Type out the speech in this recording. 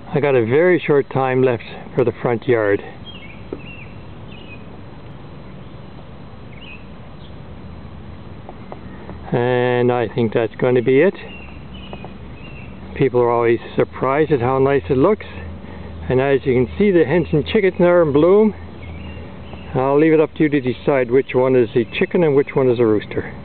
I got a very short time left for the front yard. And I think that's going to be it. People are always surprised at how nice it looks. And as you can see, the hens and chickens are in bloom. I'll leave it up to you to decide which one is a chicken and which one is a rooster.